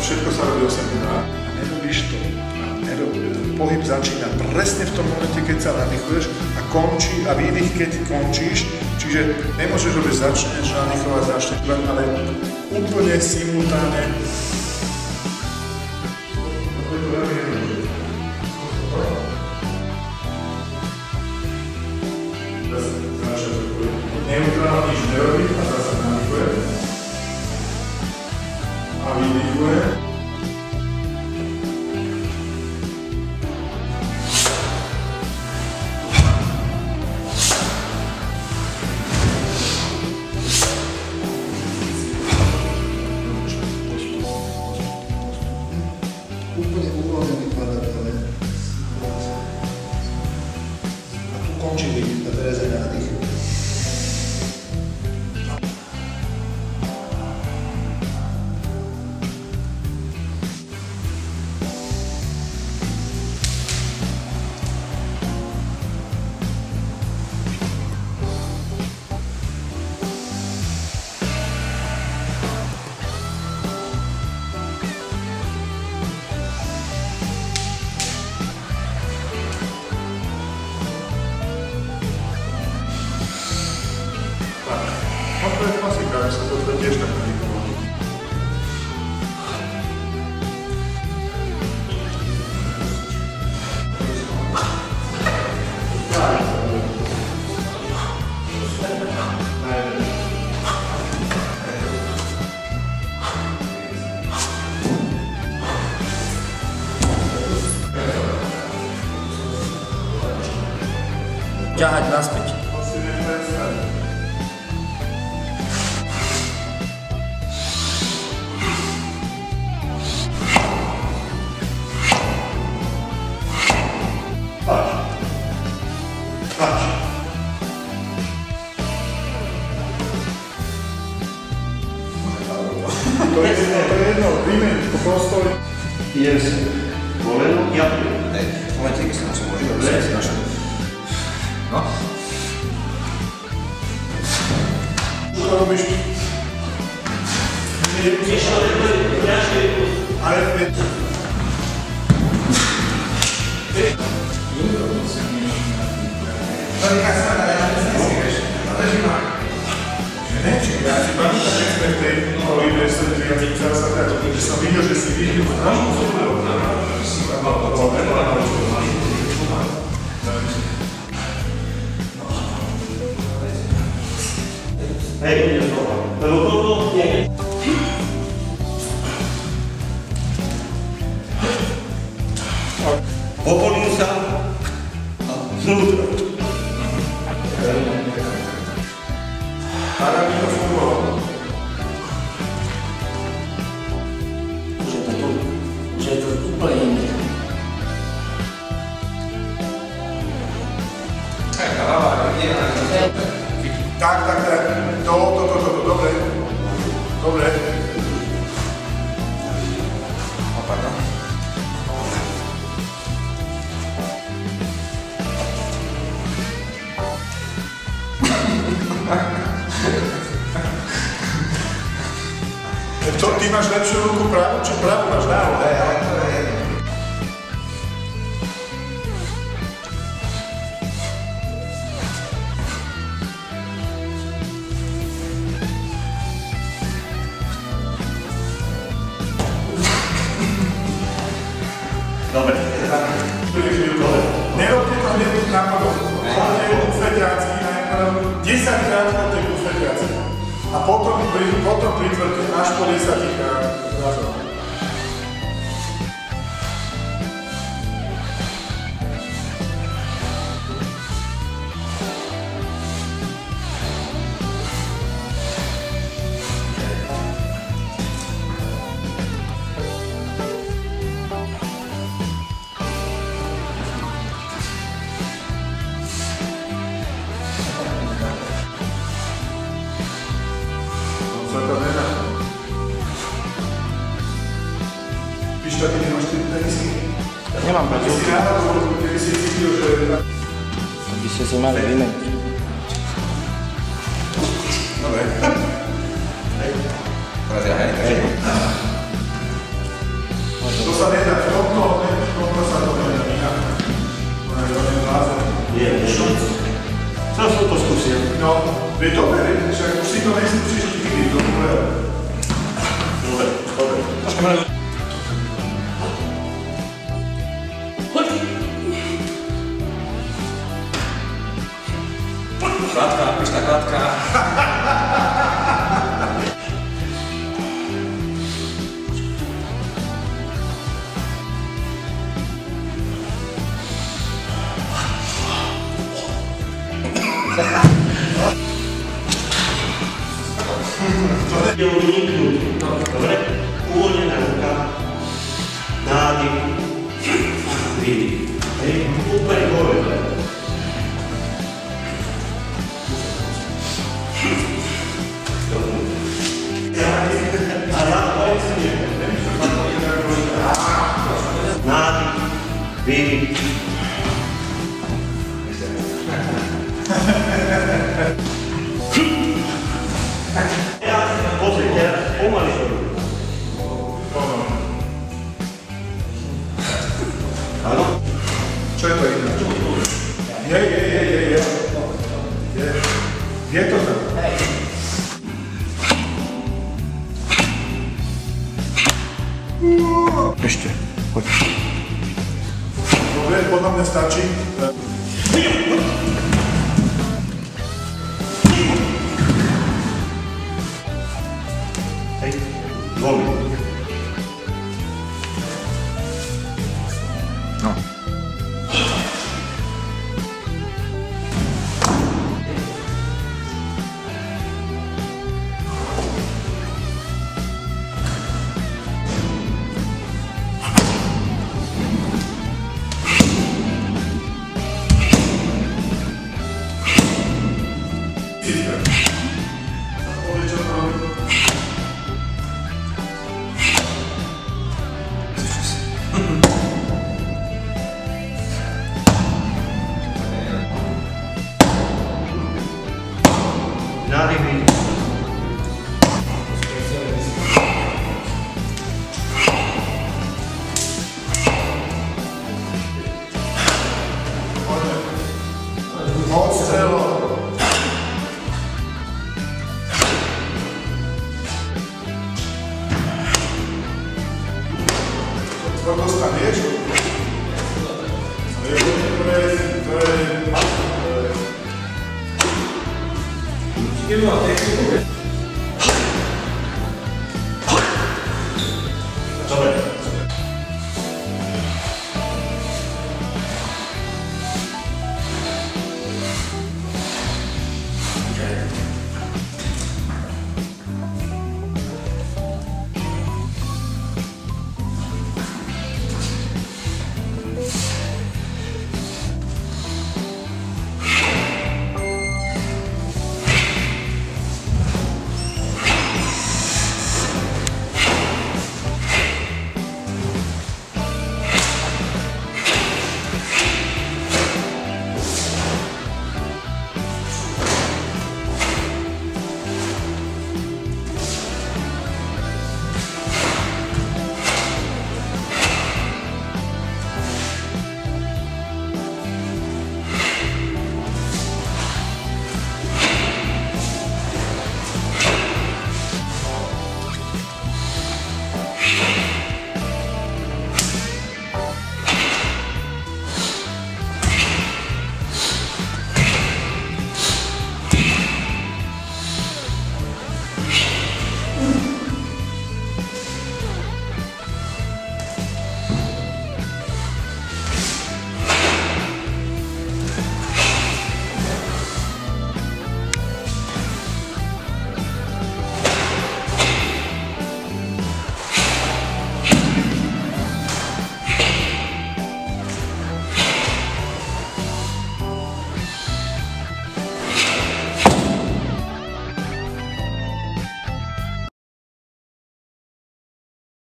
všetko sa robí 8 minút. A nerobíš to. Pohyb začína presne v tom momente, keď sa nadýchuješ a končí a výdych, keď končíš. Čiže nemôžeš robiť začneš nadýchovať, ale úplne simultáne. Neutrálne nič nerobí a zase nadýchuje. A vydýchuje. Úplne uvoľnený kladateľ. A tu končí výdych a teraz je nádych. To je klasika, že sa to tiež tak nadýchovalo. Ťahať naspäť. To je jedno, výmen, postoj. Yes. Voleno, ja. V momente, keď sa musím môžem robiť si naše. No. Čo to robíš? Ale ja si pamätám, že sme v tej kolíbe že som videl, že si videl strašnú súdru. Hej, lebo toto je... Okolím sa a znútra. Tak, aby to fungovalo. Že je to úplne iné. Tak. Dobre. Dobre. Pardon. Čo, ty máš lepšiu ruku pravú, či pravú máš pravú? Ale to je jedno. Dobre. Nerobte to hneď nápadom. Chodte úsvetiaci, 10 krát chodte úsvetiaci. A potom pritvrte až po 10 krát. Víš, tady nemáš ty tenisky? Nemám Ty si náhodou, keby si cítil, že... Aby ste si mali vymeniť. Dobre. Teraz ja, hej? Klatka, pyšná klatka. Je uniknutý. Dobre? Uvoľnená ruka. Nádych. Výdych. Hej, úplne hore. A zápoj si nie. Nádych. Výdych. Pozri, teraz pomaly to robí. Áno? Čo je to iné? Je to tam. Ešte, poď. Dobre, podľa mňa stačí. Hej, dvomi. No. Nádych, výdych. Moc celo. To dostaneš? To je... Keď má techniku,